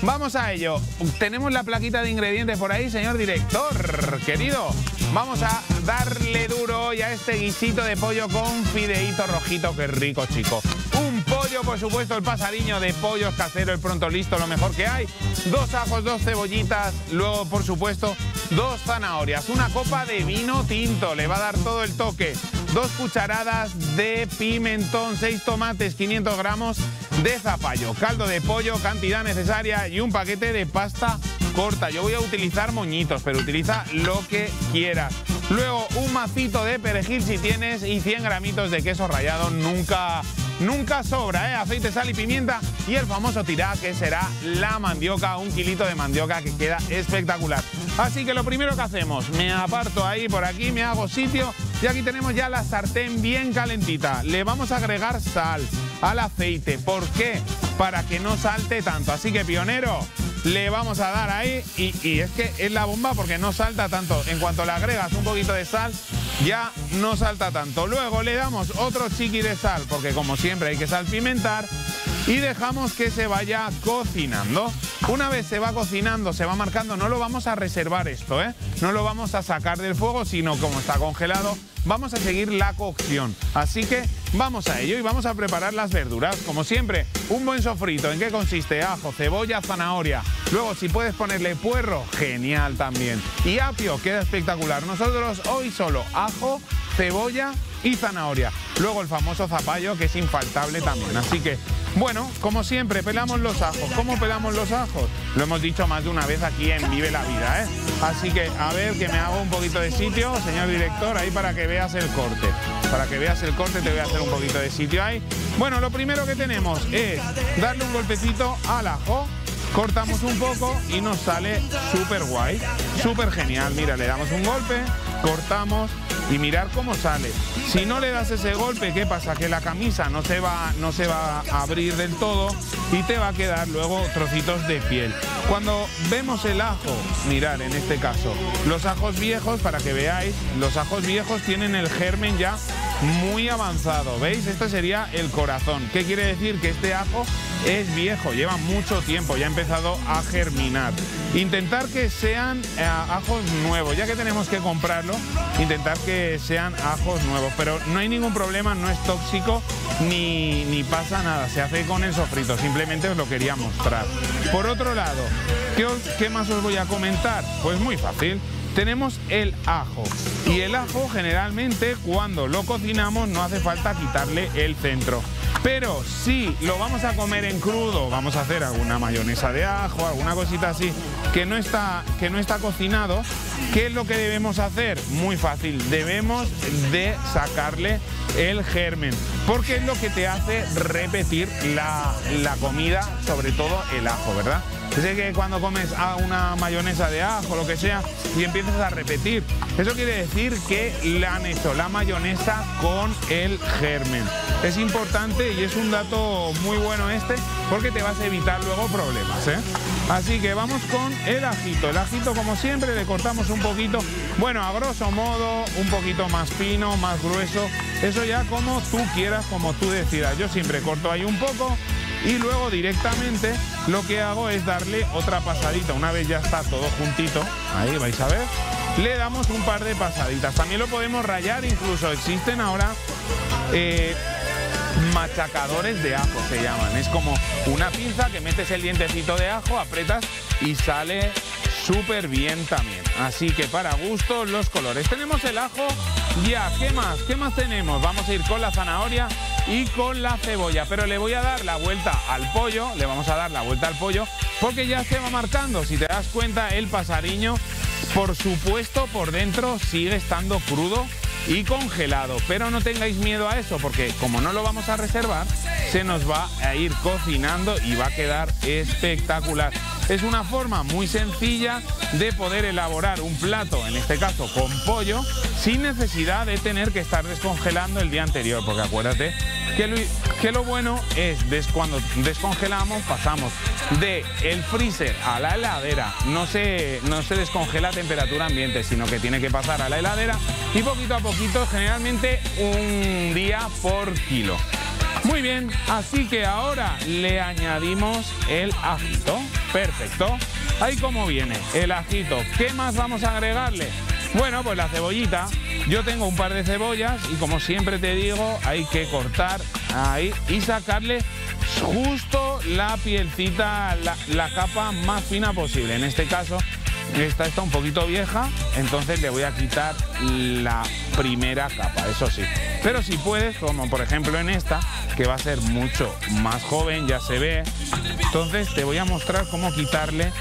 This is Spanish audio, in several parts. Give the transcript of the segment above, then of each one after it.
Vamos a ello. Tenemos la plaquita de ingredientes por ahí, señor director, querido. Vamos a darle duro hoy a este guisito de pollo con fideíto rojito. Qué rico, chico. Un pollo, por supuesto, el pasariño de pollos casero, el pronto listo, lo mejor que hay. 2 ajos, 2 cebollitas, luego, por supuesto, 2 zanahorias. Una copa de vino tinto, le va a dar todo el toque. 2 cucharadas de pimentón, 6 tomates, 500 gramos de zapallo, caldo de pollo, cantidad necesaria y un paquete de pasta corta. Yo voy a utilizar moñitos, pero utiliza lo que quieras. Luego un macito de perejil si tienes y 100 gramitos de queso rallado, nunca sobra, ¿eh? Aceite, sal y pimienta y el famoso tirá, que será la mandioca, 1 kilito de mandioca que queda espectacular. Así que lo primero que hacemos, me aparto ahí por aquí, me hago sitio y aquí tenemos ya la sartén bien calentita. Le vamos a agregar sal al aceite. ¿Por qué? Para que no salte tanto. Así que, pionero, le vamos a dar ahí y es que es la bomba porque no salta tanto. En cuanto le agregas un poquito de sal, ya no salta tanto. Luego le damos otro chiqui de sal porque, como siempre, hay que salpimentar y dejamos que se vaya cocinando. Una vez se va cocinando, se va marcando, no lo vamos a reservar esto, ¿eh? No lo vamos a sacar del fuego, sino como está congelado, vamos a seguir la cocción. Así que vamos a ello y vamos a preparar las verduras. Como siempre, un buen sofrito. ¿En qué consiste? Ajo, cebolla, zanahoria. Luego, si puedes ponerle puerro, genial también. Y apio, queda espectacular. Nosotros hoy solo ajo, cebolla y zanahoria. Luego el famoso zapallo, que es infaltable también. Así que, bueno, como siempre, pelamos los ajos. ¿Cómo pelamos los ajos? Lo hemos dicho más de una vez aquí en Vive la Vida, ¿eh? Así que, a ver, que me hago un poquito de sitio, señor director, ahí para que veas el corte. Para que veas el corte te voy a hacer un poquito de sitio ahí. Bueno, lo primero que tenemos es darle un golpecito al ajo. Cortamos un poco y nos sale súper guay, súper genial. Mira, le damos un golpe, cortamos y mirar cómo sale. Si no le das ese golpe, ¿qué pasa? Que la camisa no se va a abrir del todo y te va a quedar luego trocitos de piel. Cuando vemos el ajo, mirar en este caso, los ajos viejos, para que veáis, los ajos viejos tienen el germen ya muy avanzado, ¿veis? Este sería el corazón. ¿Qué quiere decir? Que este ajo es viejo, lleva mucho tiempo, ya ha empezado a germinar. Intentar que sean ajos nuevos, ya que tenemos que comprarlo, intentar que sean ajos nuevos, pero no hay ningún problema, no es tóxico ni pasa nada, se hace con el sofrito, simplemente os lo quería mostrar. Por otro lado, ¿qué más os voy a comentar? Pues muy fácil. Tenemos el ajo y el ajo generalmente cuando lo cocinamos no hace falta quitarle el centro. Pero si lo vamos a comer en crudo, vamos a hacer alguna mayonesa de ajo, alguna cosita así que no está cocinado, ¿qué es lo que debemos hacer? Muy fácil, debemos de sacarle el germen, porque es lo que te hace repetir la comida, sobre todo el ajo, ¿verdad? Sé que cuando comes una mayonesa de ajo, lo que sea, y empiezas a repetir, eso quiere decir que le han hecho la mayonesa con el germen. Es importante y es un dato muy bueno este, porque te vas a evitar luego problemas, ¿eh? Así que vamos con el ajito. El ajito, como siempre, le cortamos un poquito, bueno, a grosso modo, un poquito más fino, más grueso. Eso ya como tú quieras, como tú decidas. Yo siempre corto ahí un poco y luego directamente lo que hago es darle otra pasadita. Una vez ya está todo juntito, ahí vais a ver, le damos un par de pasaditas. También lo podemos rallar, incluso existen ahora machacadores de ajo, se llaman. Es como una pinza que metes el dientecito de ajo, apretas y sale súper bien también. Así que para gusto los colores. Tenemos el ajo ya. ¿Qué más? ¿Qué más tenemos? Vamos a ir con la zanahoria y con la cebolla, pero le voy a dar la vuelta al pollo, le vamos a dar la vuelta al pollo porque ya se va marcando. Si te das cuenta, el pasariño, por supuesto, por dentro sigue estando crudo y congelado, pero no tengáis miedo a eso porque como no lo vamos a reservar, se nos va a ir cocinando y va a quedar espectacular. Es una forma muy sencilla de poder elaborar un plato, en este caso con pollo, sin necesidad de tener que estar descongelando el día anterior, porque acuérdate que lo bueno es cuando descongelamos, pasamos del freezer a la heladera, no se descongela a temperatura ambiente, sino que tiene que pasar a la heladera y poquito a poquito, generalmente un día por kilo. Muy bien, así que ahora le añadimos el ajito. Perfecto. Ahí como viene el ajito. ¿Qué más vamos a agregarle? Bueno, pues la cebollita. Yo tengo un par de cebollas y como siempre te digo, hay que cortar ahí y sacarle justo la pielcita, la capa más fina posible. En este caso, esta está un poquito vieja, entonces le voy a quitar la primera capa, eso sí. Pero si puedes, como por ejemplo en esta, que va a ser mucho más joven, ya se ve, entonces te voy a mostrar cómo quitarle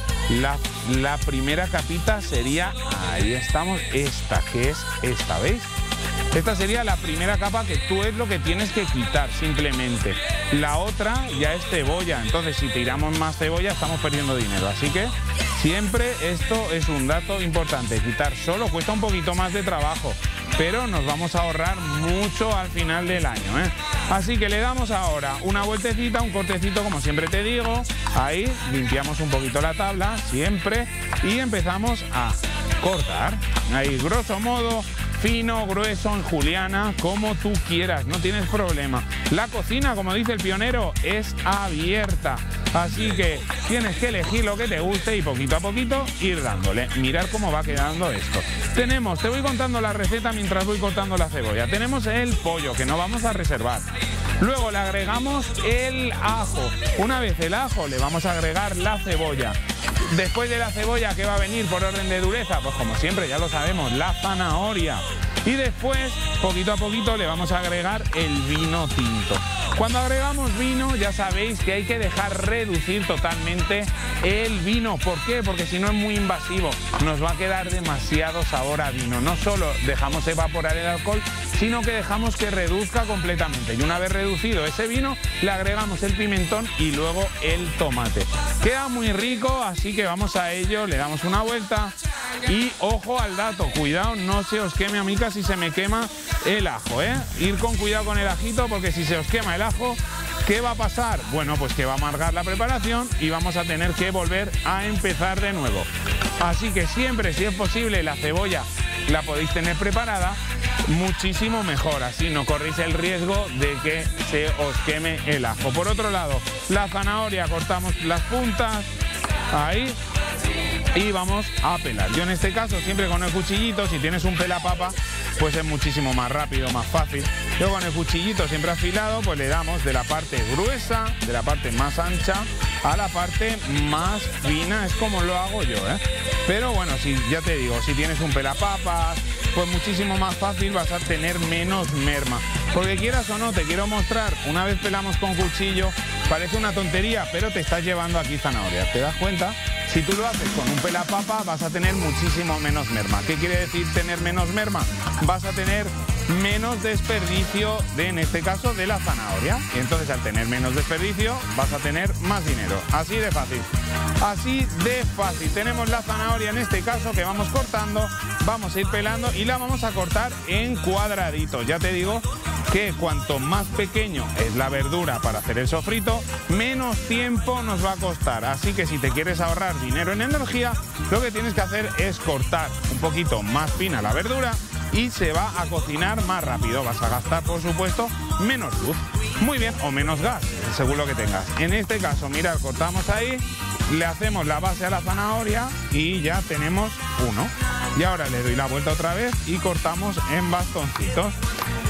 la primera capita. Sería, ahí estamos, esta, que es esta, ¿veis? Esta sería la primera capa que tú es lo que tienes que quitar simplemente. La otra ya es cebolla, entonces si tiramos más cebolla estamos perdiendo dinero. Así que siempre esto es un dato importante. Quitar solo cuesta un poquito más de trabajo, pero nos vamos a ahorrar mucho al final del año, ¿eh? Así que le damos ahora una vueltecita, un cortecito como siempre te digo. Ahí limpiamos un poquito la tabla, siempre, y empezamos a cortar. Ahí, grosso modo, fino, grueso, en juliana, como tú quieras, no tienes problema. La cocina, como dice el pionero, es abierta. Así que tienes que elegir lo que te guste y poquito a poquito ir dándole. Mirar cómo va quedando esto. Tenemos, te voy contando la receta mientras voy cortando la cebolla. Tenemos el pollo, que no vamos a reservar. Luego le agregamos el ajo. Una vez el ajo, le vamos a agregar la cebolla. Después de la cebolla, ¿qué va a venir por orden de dureza? Pues como siempre, ya lo sabemos, la zanahoria. Y después, poquito a poquito, le vamos a agregar el vino tinto. Cuando agregamos vino, ya sabéis que hay que dejar reducir totalmente el vino. ¿Por qué? Porque si no es muy invasivo, nos va a quedar demasiado sabor a vino. No solo dejamos evaporar el alcohol, sino que dejamos que reduzca completamente. Y una vez reducido ese vino, le agregamos el pimentón y luego el tomate. Queda muy rico, así que vamos a ello, le damos una vuelta. Y ojo al dato, cuidado, no se os queme, a mí casi se me quema el ajo, ¿eh? Ir con cuidado con el ajito, porque si se os quema el ajo, ¿qué va a pasar? Bueno, pues que va a amargar la preparación y vamos a tener que volver a empezar de nuevo. Así que siempre, si es posible, la cebolla la podéis tener preparada, muchísimo mejor, así no corréis el riesgo de que se os queme el ajo. Por otro lado, la zanahoria, cortamos las puntas, ahí, y vamos a pelar. Yo en este caso siempre con el cuchillito, si tienes un pelapapa, pues es muchísimo más rápido, más fácil. Yo con el cuchillito siempre afilado, pues le damos de la parte gruesa, de la parte más ancha, a la parte más fina, es como lo hago yo, ¿eh? Pero bueno, si ya te digo, si tienes un pelapapas, pues muchísimo más fácil, vas a tener menos merma. Porque quieras o no, te quiero mostrar, una vez pelamos con cuchillo, parece una tontería, pero te estás llevando aquí zanahoria. ¿Te das cuenta? Si tú lo haces con un pelapapa, vas a tener muchísimo menos merma. ¿Qué quiere decir tener menos merma? Vas a tener menos desperdicio en este caso, de la zanahoria. Y entonces al tener menos desperdicio, vas a tener más dinero. Así de fácil. Así de fácil. Tenemos la zanahoria en este caso que vamos cortando, vamos a ir pelando y la vamos a cortar en cuadraditos. Ya te digo que cuanto más pequeño es la verdura para hacer el sofrito, menos tiempo nos va a costar. Así que si te quieres ahorrar dinero en energía, lo que tienes que hacer es cortar un poquito más fina la verdura y se va a cocinar más rápido. Vas a gastar, por supuesto, menos luz. Muy bien, o menos gas, según lo que tengas. En este caso, mirad, cortamos ahí, le hacemos la base a la zanahoria y ya tenemos uno. Y ahora le doy la vuelta otra vez y cortamos en bastoncitos.